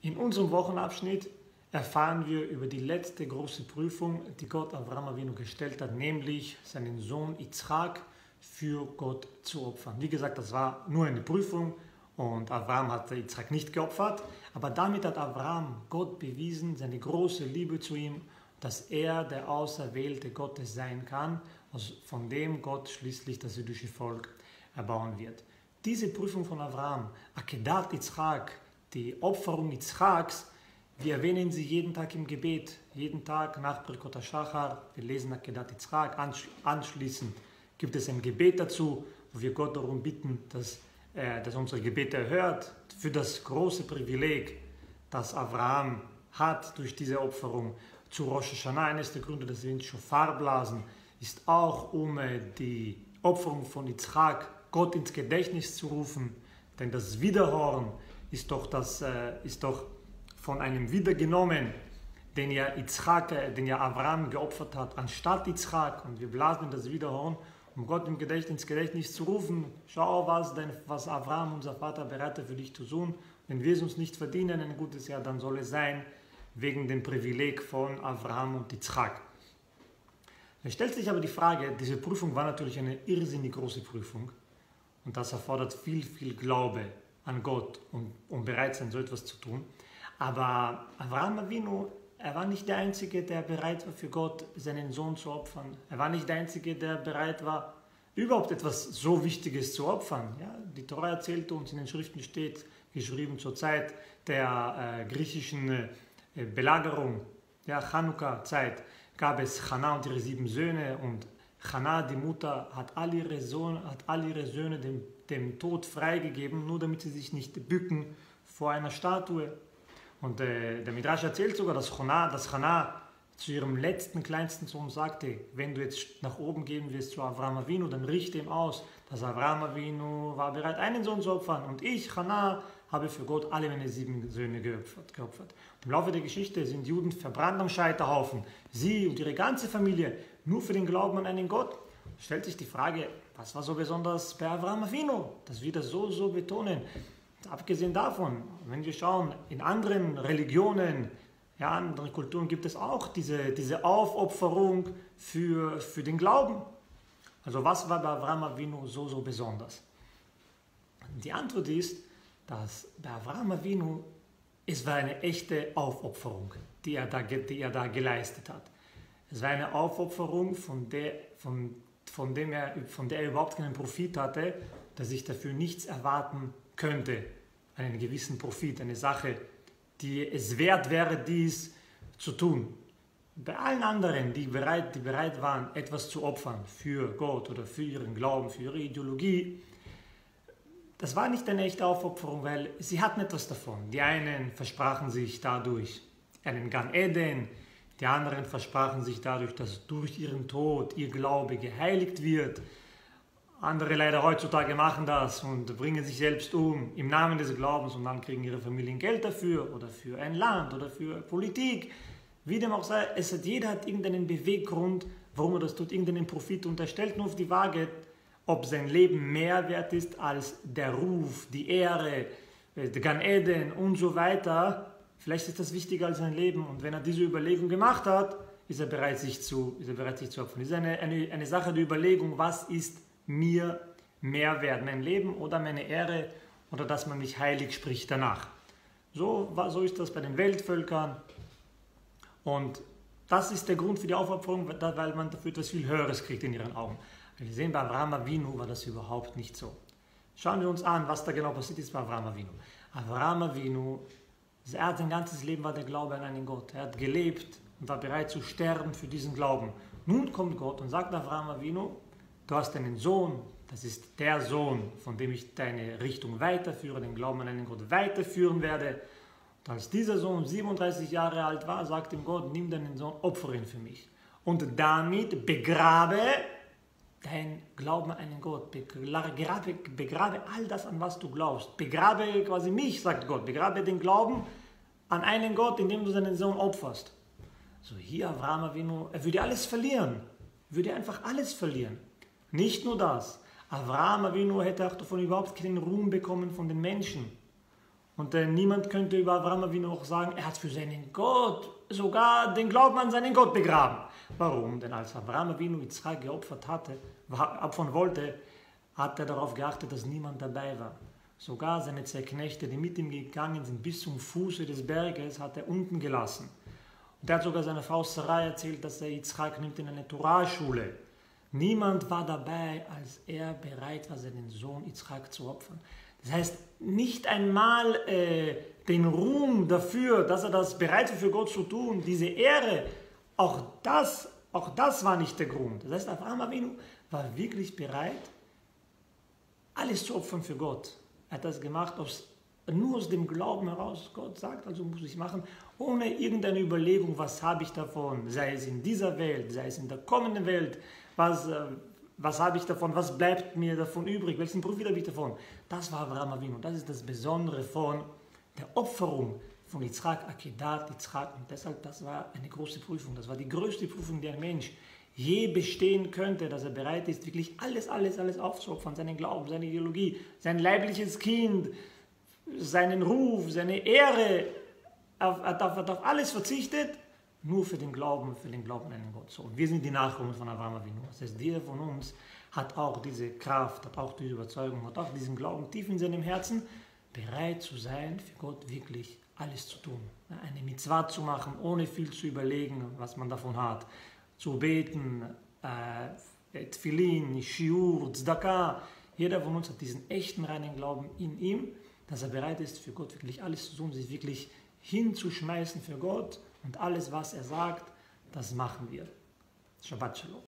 In unserem Wochenabschnitt erfahren wir über die letzte große Prüfung, die Gott Avraham Avinu gestellt hat, nämlich seinen Sohn Yitzchak für Gott zu opfern. Wie gesagt, das war nur eine Prüfung und Avraham hat Yitzchak nicht geopfert, aber damit hat Avraham Gott bewiesen, seine große Liebe zu ihm, dass er der Auserwählte Gottes sein kann, von dem Gott schließlich das jüdische Volk erbauen wird. Diese Prüfung von Avraham, Akedat Yitzchak, die Opferung Yitzchaks, wir erwähnen sie jeden Tag im Gebet, jeden Tag nach Birkot HaShachar, wir lesen Akedat Yitzchak, anschließend gibt es ein Gebet dazu, wo wir Gott darum bitten, dass unsere Gebete erhört, für das große Privileg, das Avraham hat durch diese Opferung. Zu Rosh Hashanah, eines der Gründe, dass wir ins Schofar blasen, ist auch, um die Opferung von Yitzchak Gott ins Gedächtnis zu rufen, denn das Wiederhorn ist doch von einem wiedergenommen, den ja Avraham geopfert hat, anstatt Yitzchak, und wir blasen das Wiederhorn, um Gott ins Gedächtnis zu rufen. Schau, was Avraham, unser Vater, bereit ist für dich zu tun. Wenn wir es uns nicht verdienen, ein gutes Jahr, dann soll es sein, wegen dem Privileg von Avraham und Yitzchak. Da stellt sich aber die Frage, diese Prüfung war natürlich eine irrsinnig große Prüfung und das erfordert viel, viel Glaube an Gott, um bereit sein, so etwas zu tun. Aber Avraham Avinu, er war nicht der Einzige, der bereit war, für Gott seinen Sohn zu opfern. Er war nicht der Einzige, der bereit war, überhaupt etwas so Wichtiges zu opfern. Ja, die Tora erzählt uns, in den Schriften steht, geschrieben zur Zeit der griechischen Belagerung, der Chanukka-Zeit, gab es Chana und ihre 7 Söhne und Chana, die Mutter, hat all ihre Söhne dem Tod freigegeben, nur damit sie sich nicht bücken vor einer Statue. Und der Midrash erzählt sogar, dass Chana zu ihrem kleinsten Sohn sagte, wenn du jetzt nach oben gehen willst zu Avraham Avinu, dann richte ihm aus, dass Avraham Avinu war bereit, einen Sohn zu opfern und ich, Chana, habe für Gott alle meine 7 Söhne geopfert. Und im Laufe der Geschichte sind Juden verbrannt am Scheiterhaufen, sie und ihre ganze Familie, nur für den Glauben an einen Gott. Stellt sich die Frage, was war so besonders bei Avraham Avinu, dass wir das so betonen. Abgesehen davon, wenn wir schauen, in anderen Religionen, ja, anderen Kulturen gibt es auch diese Aufopferung für den Glauben. Also was war bei Avraham Avinu so besonders? Die Antwort ist, dass bei Avraham Avinu es war eine echte Aufopferung, die er da geleistet hat. Es war eine Aufopferung, von der er überhaupt keinen Profit hatte, dass ich dafür nichts erwarten könnte, einen gewissen Profit, eine Sache, die es wert wäre, dies zu tun. Bei allen anderen, die bereit waren, etwas zu opfern für Gott oder für ihren Glauben, für ihre Ideologie, das war nicht eine echte Aufopferung, weil sie hatten etwas davon. Die einen versprachen sich dadurch einen Gan Eden, die anderen versprachen sich dadurch, dass durch ihren Tod ihr Glaube geheiligt wird. Andere leider heutzutage machen das und bringen sich selbst um im Namen des Glaubens und dann kriegen ihre Familien Geld dafür oder für ein Land oder für Politik. Wie dem auch sei, jeder hat irgendeinen Beweggrund, warum er das tut, irgendeinen Profit und er stellt nur auf die Waage, ob sein Leben mehr wert ist als der Ruf, die Ehre, der Gan Eden und so weiter. Vielleicht ist das wichtiger als sein Leben und wenn er diese Überlegung gemacht hat, ist er bereit, sich zu opfern. Es ist eine Sache der Überlegung, was ist mir mehr wert, mein Leben oder meine Ehre oder dass man mich heilig spricht danach. So ist das bei den Weltvölkern und das ist der Grund für die Aufopferung, weil man dafür etwas viel Höheres kriegt in ihren Augen. Wir sehen, bei Avraham Avinu war das überhaupt nicht so. Schauen wir uns an, was da genau passiert ist bei Avraham Avinu. Avraham Avinu, sein ganzes Leben war der Glaube an einen Gott. Er hat gelebt und war bereit zu sterben für diesen Glauben. Nun kommt Gott und sagt Avraham Avinu, du hast einen Sohn, das ist der Sohn, von dem ich deine Richtung weiterführe, den Glauben an einen Gott weiterführen werde. Und als dieser Sohn 37 Jahre alt war, sagt ihm Gott, nimm deinen Sohn, opfere ihn für mich. Und damit begrabe dein Glauben an einen Gott, begrabe all das, an was du glaubst. Begrabe quasi mich, sagt Gott, begrabe den Glauben an einen Gott, indem du deinen Sohn opferst. So hier Avraham Avinu, er würde alles verlieren, würde einfach alles verlieren. Nicht nur das, Avraham Avinu hätte auch davon überhaupt keinen Ruhm bekommen von den Menschen. Und niemand könnte über Avraham Avinu auch sagen, er hat für seinen Gott sogar den Glauben an seinen Gott begraben. Warum? Denn als Avraham Avinu Yitzchak geopfert opfern wollte, hat er darauf geachtet, dass niemand dabei war. Sogar seine zwei Knechte, die mit ihm gegangen sind, bis zum Fuße des Berges, hat er unten gelassen. Und er hat sogar seiner Frau Sarai erzählt, dass er Yitzchak nimmt in eine Torahschule. Niemand war dabei, als er bereit war, seinen Sohn Yitzchak zu opfern. Das heißt, nicht einmal den Ruhm dafür, dass er das bereit war, für Gott zu tun, diese Ehre, auch das war nicht der Grund. Das heißt, Avraham Avinu war wirklich bereit, alles zu opfern für Gott. Er hat das gemacht nur aus dem Glauben heraus. Gott sagt, also muss ich machen, ohne irgendeine Überlegung, was habe ich davon, sei es in dieser Welt, sei es in der kommenden Welt, was habe ich davon, was bleibt mir davon übrig, welchen Profit habe ich davon. Das war Avraham Avinu. Das ist das Besondere von der Opferung von Yitzchak, Akedat Yitzchak. Und deshalb, das war eine große Prüfung. Das war die größte Prüfung, die ein Mensch je bestehen könnte, dass er bereit ist, wirklich alles aufzuopfern, seinen Glauben, seine Ideologie, sein leibliches Kind, seinen Ruf, seine Ehre, hat auf alles verzichtet, nur für den Glauben an einen Gott. So, und wir sind die Nachkommen von Avraham Avinu. Das heißt, jeder von uns hat auch diese Kraft, hat auch diese Überzeugung, hat auch diesen Glauben tief in seinem Herzen, bereit zu sein, für Gott wirklich alles zu tun. Eine Mitzvah zu machen, ohne viel zu überlegen, was man davon hat. Zu beten, Tfilin, Shiur, Tzedakah. Jeder von uns hat diesen echten reinen Glauben in ihm, dass er bereit ist, für Gott wirklich alles zu tun, sich wirklich hinzuschmeißen für Gott und alles, was er sagt, das machen wir. Shabbat Shalom.